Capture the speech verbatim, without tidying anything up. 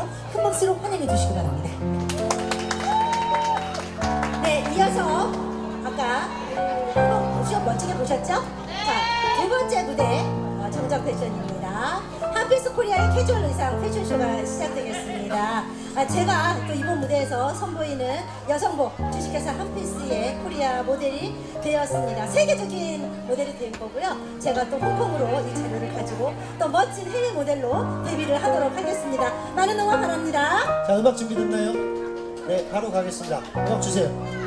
있으니까요. 큰 박수로 환영해 주시기 바랍니다. 네, 이어서 아까 한번 시험 멋지게 보셨죠? 자, 두 번째 무대 어, 정적 패션입니다. 한피스 코리아의 캐주얼 의상 패션쇼가 시작되겠습니다. 아, 제가 또 이번 무대에서 선보이는 여성복 주식회사 한피스의 코리아 모델이 되었습니다. 세계적인 모델이 된 거고요. 제가 또 홍콩으로 이 자료를 가지고 또 멋진 해외 모델로 데뷔를 하도록 하겠습니다. 많은 응원 바랍니다. 자, 음악 준비됐나요? 네, 바로 가겠습니다. 음악 주세요.